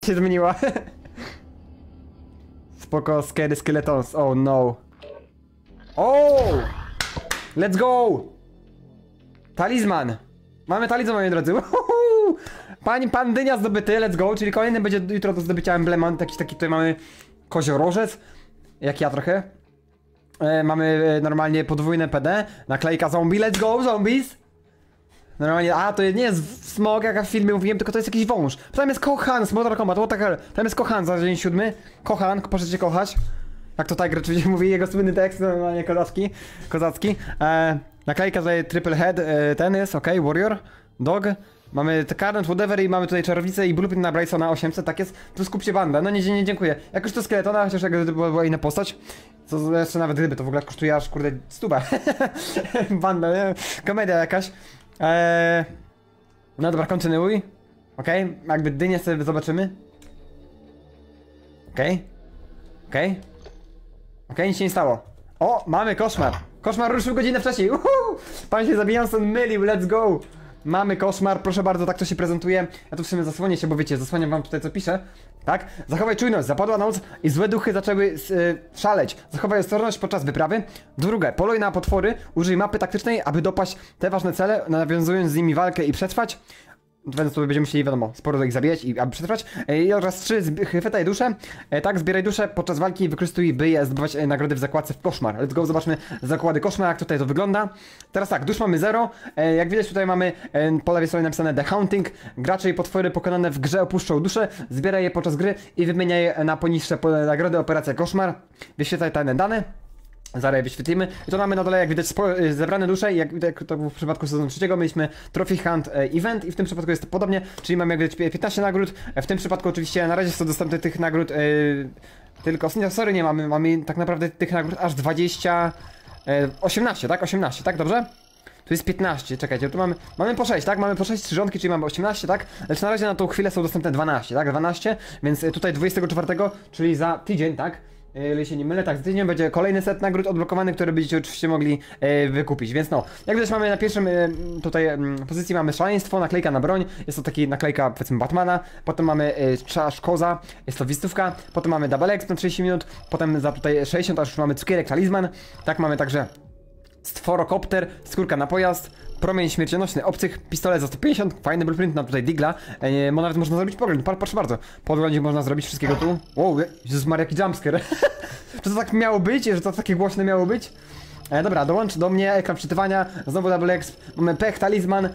się zmieniła. Spoko, scary skeletons, oh no. Oh! Let's go! Talizman. Mamy talizman, moi drodzy. Pan dynia zdobyty, let's go. Czyli kolejny będzie jutro do zdobycia emblemat. Taki tutaj mamy koziorożec. Jak ja trochę. Mamy normalnie podwójne PD. Naklejka zombie, let's go, zombies. Normalnie, to nie jest smog, jak w filmie mówiłem, tylko to jest jakiś wąż. Tam jest Kohan z Mortal Kombat, tam jest Kohan za dzień 7. Kohan, proszę cię kochać. Jak to Tiger oczywiście mówi, jego słynny tekst, normalnie kozacki. Naklejka tutaj triple head, ten jest, okej, warrior, dog. Mamy te current, whatever i mamy tutaj czarownicę i blueprint na Brysona 800, tak jest. Tu skup się banda, no nie dziękuję. Jak już to skeletona, chociaż jak gdyby była inna postać. To jeszcze nawet gdyby, to w ogóle kosztuje aż kurde 100. Banda, nie? Komedia jakaś. No dobra, kontynuuj. Okej, jakby dynię sobie zobaczymy. Okej, nic się nie stało. O, mamy koszmar. Koszmar ruszył godzinę wcześniej. Pan się Zabijanson mylił, let's go. Mamy koszmar, proszę bardzo, tak to się prezentuje. Ja tu w sumie zasłonię się, bo wiecie, zasłaniam wam tutaj co piszę. Tak? Zachowaj czujność, zapadła noc i złe duchy zaczęły szaleć. Zachowaj ostrożność podczas wyprawy. Drugie, poluj na potwory, użyj mapy taktycznej, aby dopaść te ważne cele, nawiązując z nimi walkę i przetrwać. Więc tu będziemy musieli, wiadomo, sporo ich zabijać i aby przetrwać. I oraz 3, chwytaj duszę. Tak, zbieraj duszę podczas walki i wykorzystuj, by je zdobywać nagrody w zakładce w koszmar. Let's go, zobaczmy zakłady koszmar, jak tutaj to wygląda. Teraz tak, dusz mamy 0. Jak widać tutaj mamy po lewej stronie napisane The Haunting. Gracze i potwory pokonane w grze opuszczą duszę, zbieraj je podczas gry i wymieniaj je na poniższe nagrody operacja koszmar. Wyświetlaj tajne dane. Zaraz je wyświetlimy. I to mamy na dole, jak widać, zebrane dusze. Jak to było w przypadku sezonu 3, mieliśmy Trophy Hunt Event i w tym przypadku jest to podobnie, czyli mamy, jak widać, 15 nagród. W tym przypadku oczywiście na razie są dostępne tych nagród tylko, sorry, nie mamy tak naprawdę tych nagród aż 18, tak? 18, tak? Dobrze? Tu jest 15, czekajcie, tu mamy po 6, tak? Mamy po 6 krzyżonki, czyli mamy 18, tak? Lecz na razie na tą chwilę są dostępne 12, tak? 12, więc tutaj 24, czyli za tydzień, tak? Jeżeli się nie mylę, tak, za tydzień będzie kolejny set nagród odblokowany, które będziecie oczywiście mogli wykupić, więc no, jak widać mamy na pierwszym tutaj pozycji mamy szaleństwo, naklejka na broń, jest to taki naklejka powiedzmy Batmana, potem mamy czasz koza, jest to wizytówka, potem mamy double X na 30 minut, potem za tutaj 60 aż już mamy cukierek talizman, tak mamy także stworokopter, skórka na pojazd, promień śmiercionośny obcych, pistolet za 150, fajny blueprint na tutaj digla, nawet można zrobić pogląd, proszę bardzo, podglądzik można zrobić wszystkiego tu. Wow, Jezus Maria, jaki jumpscare. Czy to tak miało być, że to takie głośne miało być? Dobra, dołącz do mnie, ekran przeczytywania, znowu double X, mamy pech, talizman,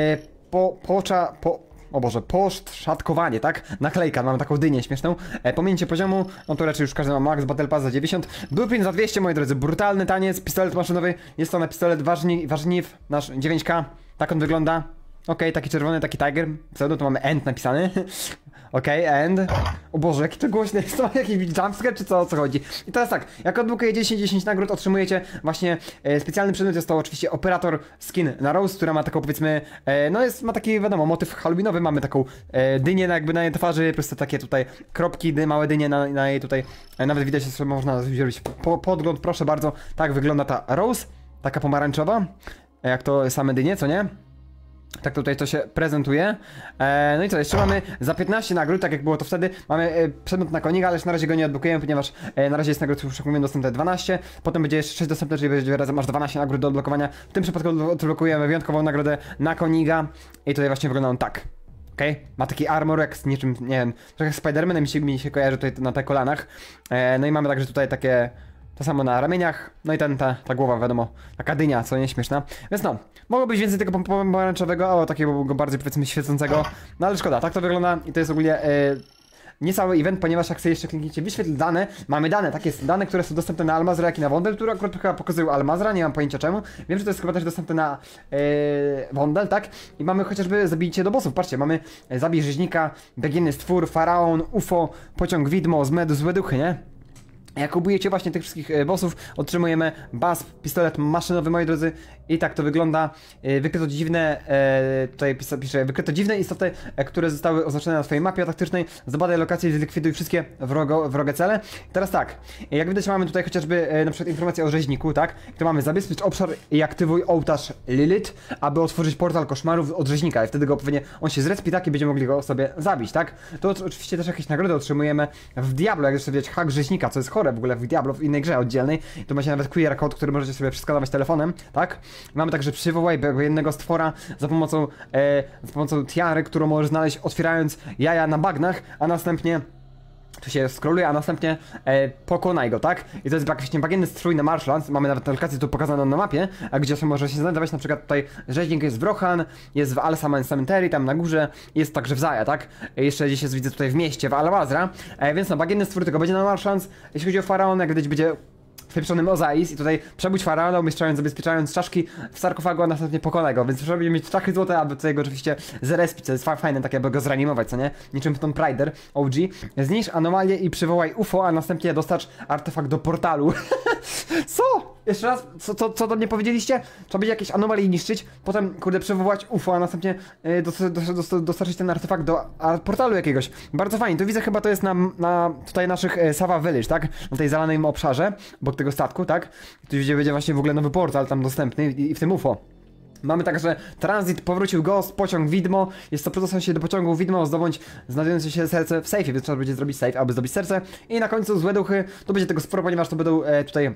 o Boże, poszatkowanie, tak? Naklejka, mamy taką dynię śmieszną. Pominięcie poziomu, no to raczej już każdy ma max, battle pass za 90. Blueprint za 200, moi drodzy, brutalny taniec, pistolet maszynowy. Jest to na pistolet Warzniw, nasz 9K. Tak on wygląda. Okej, taki czerwony, taki tiger. Pseudo, tu mamy end napisany. Okej, end. O Boże, jaki to głośny jest, to jakiś jumpscare, czy co, o co chodzi? I teraz tak, jak odblokuje 10 nagród, otrzymujecie właśnie specjalny przedmiot, jest to oczywiście operator skin na Rose, która ma taką, powiedzmy, no ma taki, wiadomo, motyw halloweenowy, mamy taką dynię jakby na jej twarzy, po prostu takie tutaj kropki, małe dynie na jej tutaj, nawet widać, że można zrobić podgląd, proszę bardzo, tak wygląda ta Rose, taka pomarańczowa, jak to same dynie, co nie? Tak tutaj to się prezentuje. No i co, jeszcze mamy za 15 nagród, tak jak było to wtedy. Mamy przedmiot na konika, ale na razie go nie odblokujemy, ponieważ na razie jest nagród, już jak mówiłem, dostępne 12. Potem będzie jeszcze 6 dostępne, czyli będzie razem aż 12 nagród do odblokowania. W tym przypadku odblokujemy wyjątkową nagrodę na konika. I tutaj właśnie wygląda on tak. Okej? Ma taki armor jak z niczym, nie wiem, trochę jak Spider-Manem mi się kojarzy tutaj na te kolanach. No i mamy także tutaj takie... To samo na ramieniach, no i ta głowa, wiadomo, taka dynia, co nie śmieszna. Więc no, mogło być więcej tego pomarańczowego, takiego bardziej, powiedzmy, świecącego. No ale szkoda, tak to wygląda i to jest ogólnie nie cały event, ponieważ jak sobie jeszcze klikniecie wyświetl dane, mamy dane, takie dane, które są dostępne na Almazra, jak i na Wondel, które akurat chyba pokazują Almazra, nie mam pojęcia czemu. Wiem, że to jest chyba też dostępne na Wondel, tak? I mamy chociażby zabijcie do bossów, patrzcie, mamy zabij rzeźnika, beginny stwór, faraon, UFO, pociąg widmo, z medu, złe duchy, nie? Jak kubujecie właśnie tych wszystkich bossów, otrzymujemy BASP, pistolet maszynowy, moi drodzy. I tak to wygląda. Wykryto dziwne, tutaj pisze, wykryto dziwne istoty, które zostały oznaczone na twojej mapie taktycznej. Zbadaj lokacje i zlikwiduj wszystkie wrogie cele. Teraz tak, jak widać mamy tutaj chociażby na przykład informację o rzeźniku, tak? To mamy zabezpiecz obszar i aktywuj ołtarz Lilith, aby otworzyć portal koszmarów od rzeźnika. I wtedy go pewnie on się zrespi, tak? I będziemy mogli go sobie zabić, tak? To oczywiście też jakieś nagrody otrzymujemy w Diablo, jak zresztą widać hak rzeźnika, co jest chore w ogóle w Diablo, w innej grze oddzielnej. Tu macie nawet QR code, który możecie sobie przeskanować telefonem, tak? Mamy także przywołaj jednego stwora za pomocą tiary, którą możesz znaleźć otwierając jaja na bagnach, a następnie tu się scrolluje, a następnie pokonaj go, tak? I to jest właśnie bagienny strój na Marshlands, mamy nawet lokację tu pokazaną na mapie, a gdzie się może się znajdować, na przykład tutaj rzeźnik jest w Rohan, jest w Al-Saman Cemetery, tam na górze, jest także w Zaya, tak? Jeszcze gdzieś jest, widzę tutaj w mieście, w Al-Mazra, więc no, bagienny stwór tylko będzie na Marshlands. Jeśli chodzi o Faraon, jak widać będzie w pieprzonym Ozais i tutaj przebudź Faraona, umieszczając, zabezpieczając czaszki w sarkofagu, a następnie pokonaj go, więc trzeba będzie mieć czaszki złote, aby tutaj go oczywiście zerespić, co jest fajne, tak jakby go zreanimować, co nie? Niczym w Tomb Raider OG. Zniszcz anomalię i przywołaj UFO, a następnie dostarcz artefakt do portalu. Co? Jeszcze raz, co do mnie powiedzieliście? Trzeba będzie jakieś anomalie niszczyć, potem, kurde, przywołać UFO, a następnie dostarczyć ten artefakt do portalu jakiegoś. Bardzo fajnie, to widzę chyba to jest na tutaj naszych Sava Village, tak? Na tej zalanym obszarze, obok tego statku, tak? Tu będzie właśnie w ogóle nowy portal tam dostępny i w tym UFO. Mamy także transit, powrócił Ghost, pociąg widmo. Jest to przedostanie się do pociągu widmo, zdobądź znajdujące się serce w sejfie, więc trzeba będzie zrobić safe, aby zdobyć serce. I na końcu złe duchy, to będzie tego sporo, ponieważ to będą tutaj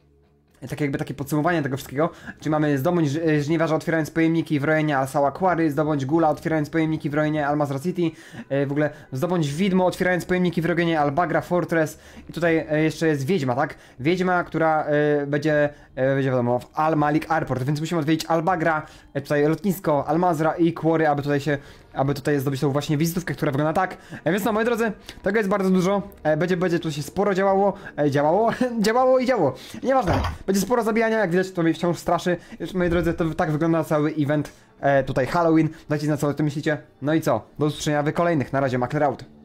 takie podsumowanie tego wszystkiego. Czyli mamy zdobądź żniwarza otwierając pojemniki w rejonie Al-Sawa Quarry, zdobądź gula otwierając pojemniki w rejonie Al-Mazra City, w ogóle zdobądź widmo otwierając pojemniki w rejonie Al-Bagra Fortress i tutaj jeszcze jest wiedźma, tak? Wiedźma, która będzie wiadomo w Al-Malik Airport, więc musimy odwiedzić Al-Bagra, tutaj lotnisko, Al-Mazra i Quarry, aby tutaj zdobyć tą właśnie wizytówkę, która wygląda tak. Więc no, moi drodzy, tego jest bardzo dużo. Będzie tu się sporo działało. Działało i działo. Nieważne. Będzie sporo zabijania, jak widać, to mnie wciąż straszy. Już, moi drodzy, to tak wygląda cały event tutaj Halloween. Dajcie znać, co o tym myślicie. No i co? Do usłyszenia w kolejnych. Na razie, Makler out.